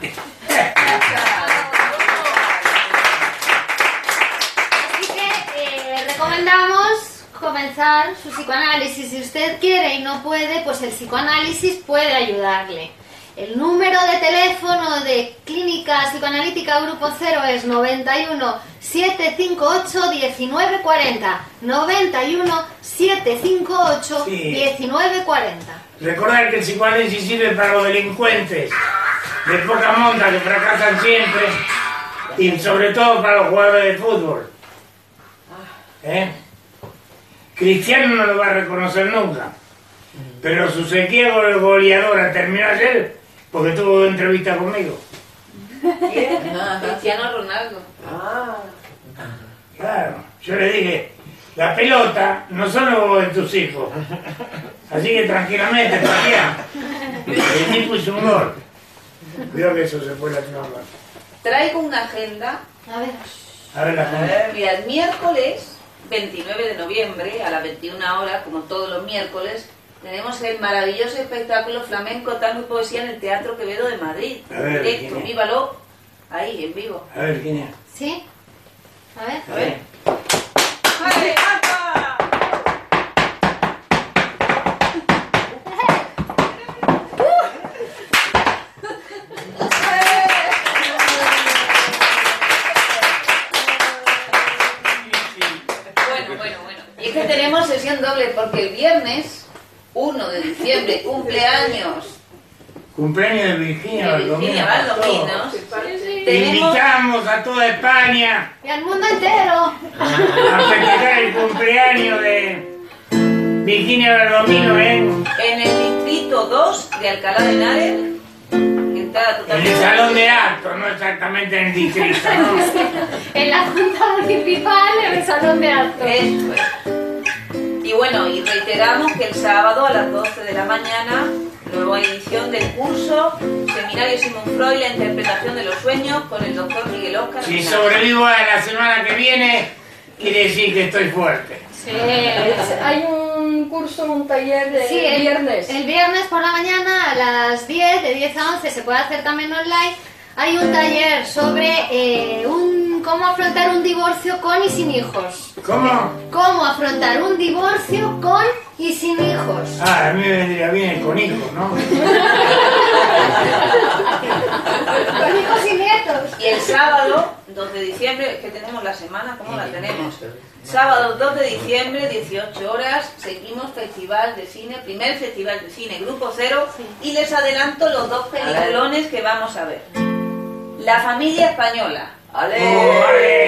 Así que eh, recomendamos comenzar su psicoanálisis. Si usted quiere y no puede, pues el psicoanálisis puede ayudarle. El número de teléfono de Clínica Psicoanalítica Grupo Cero es noventa y uno, setecientos cincuenta y ocho, diecinueve cuarenta. noventa y uno, setecientos cincuenta y ocho, diecinueve cuarenta. Recordar que el psicoanálisis sirve para los delincuentes de poca monta que fracasan siempre y sobre todo para los jugadores de fútbol. ¿Eh? Cristiano no lo va a reconocer nunca, pero su sequía goleadora terminó ayer porque tuvo entrevista conmigo. Cristiano Ronaldo. Ah. Claro, yo le dije, la pelota no son vos de tus hijos, así que tranquilamente, patea. El tipo hizo un gol. Cuidado que eso se fue la trampa. Traigo una agenda. A ver. A ver la gente. Mira, el miércoles veintinueve de noviembre a las veintiuna horas, como todos los miércoles, tenemos el maravilloso espectáculo flamenco, tango y poesía en el Teatro Quevedo de Madrid. A ver, Directo, ¿quién es? vívalo, ahí, en vivo. A ver quién es. ¿Sí? A ver. A ver. ¡Vale, Marta! Bueno, bueno, bueno. Y es que tenemos sesión doble porque el viernes uno de diciembre, cumpleaños Cumpleaños de Virginia de Baldomino. Virginia Baldominos. Tenemos Invitamos a toda España Y al mundo entero. a festejar el cumpleaños de Virginia Baldomino en, en el distrito dos de Alcalá de Henares, que está en totalmente... el salón de actos, no exactamente en el distrito, ¿no? En la Junta Municipal, en el Salón de Actos. Eso es. Y bueno, y reiteramos que el sábado a las doce de la mañana, nueva edición del curso Seminario Sigmund Freud, la interpretación de los sueños, con el doctor Miguel Oscar. Si sobrevivo a la semana que viene, quiere decir que estoy fuerte. Sí. Hay un curso, un taller de Sí, el viernes. El viernes por la mañana a las diez, de diez a once, se puede hacer también online. Hay un taller sobre eh, un, cómo afrontar un divorcio con y sin hijos. ¿Cómo? Cómo afrontar un divorcio con y sin hijos. Ah, a mí me vendría bien el con hijos, ¿no? Con hijos y nietos. Y el sábado, dos de diciembre, que tenemos la semana, ¿cómo la tenemos? Sábado dos de diciembre, dieciocho horas, seguimos Festival de Cine, primer Festival de Cine Grupo Cero, y les adelanto los dos peliculones que vamos a ver. La familia española. ¡Ale! ¡Ole!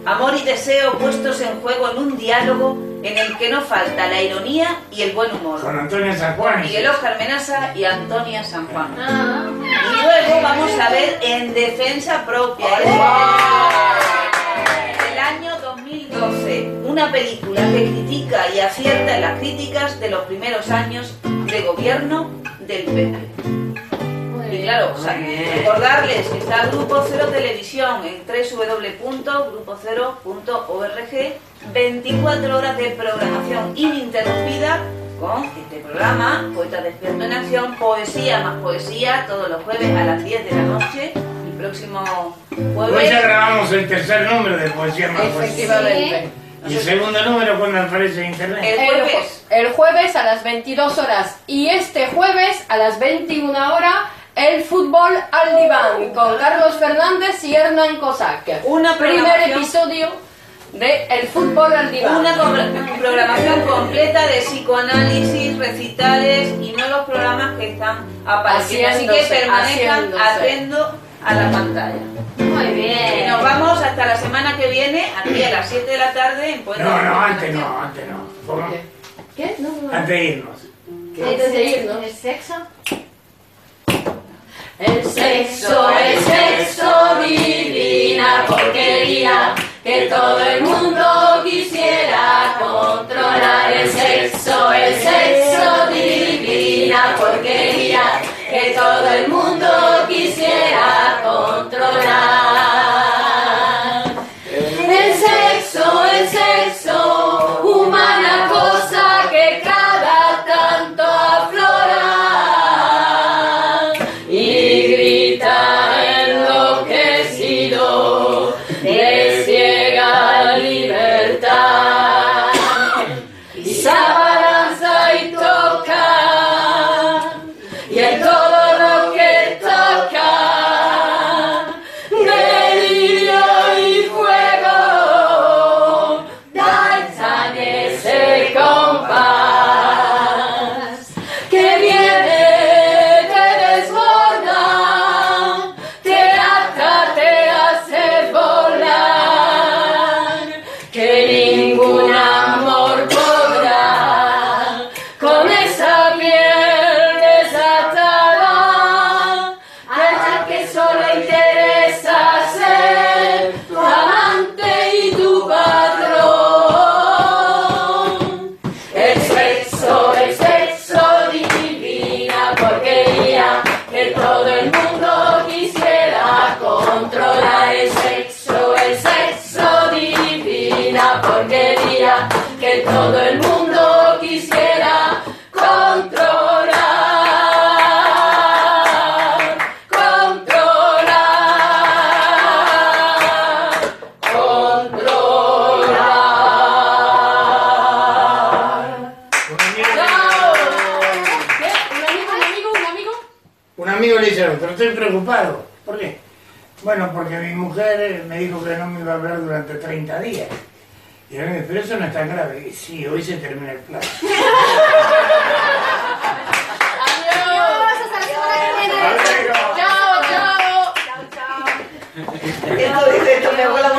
Amor y deseo puestos en juego en un diálogo en el que no falta la ironía y el buen humor. Con Antonio San Juan. Miguel Óscar Menasa y Antonia San Juan. Ah. Y luego vamos a ver En defensa propia. El año dos mil doce. Una película que critica y acierta en las críticas de los primeros años de gobierno del P P. Y claro, o sea, recordarles que está Grupo Cero Televisión en doble u doble u doble u punto grupo cero punto org, veinticuatro horas de programación ininterrumpida con este programa, Poeta Despierto en Acción, poesía más poesía, todos los jueves a las diez de la noche. El próximo jueves... Hoy ya grabamos el tercer número de Poesía más Poesía. Efectivamente. ¿Y el segundo número cuando aparece en internet? El El, jueves. jue- el jueves a las veintidós horas y este jueves a las veintiuna horas el fútbol al diván con Carlos Fernández y Hernán Cossack. Una Primer programación- episodio de El fútbol al diván. Una co- programación completa de psicoanálisis, recitales y nuevos programas que están apareciendo. Así que Haciéndose, permanezcan haciéndose. atentos a la pantalla. Muy Y bien. nos vamos hasta la semana que viene, aquí a las siete de la tarde en Poeta No, no, Despierto en antes Acción. no, antes no. ¿Cómo? ¿Qué? ¿Qué? No, no. Antes de irnos. Antes de irnos. ¿El sexo? El sexo, el sexo, divina porquería que todo el mundo quisiera controlar. El sexo, el sexo, divina porquería que todo el mundo quisiera controlar. El sexo, el sexo, humana cosa que cada tanto aflora y grita enloquecido de ciega libertad y se abalanza y toca y en todo lo que toca delirio y fuego danzan ese compás que viene, te desborda, te ata, te hace volar, que ningún amor podrá con esa piel desatada, hasta que solo interesa ser tu amante y tu patrón. El sexo, el sexo, divina porquería que todo el mundo quisiera controlar. El sexo, el sexo, divina porquería que todo el mundo quisiera controlar, controlar, controlar. Un amigo, ¡Chao! ¿Qué? ¿Un amigo, un amigo, un amigo? un amigo le dice al otro, estoy preocupado. ¿Por qué? Bueno, porque mi mujer me dijo que no me iba a hablar durante treinta días. Y él me dice, pero eso no es tan grave. Y sí, hoy se termina el plazo. ¡Adiós! Hasta la semana que viene. ¡Chao, chao! Esto dice, esto mi abuela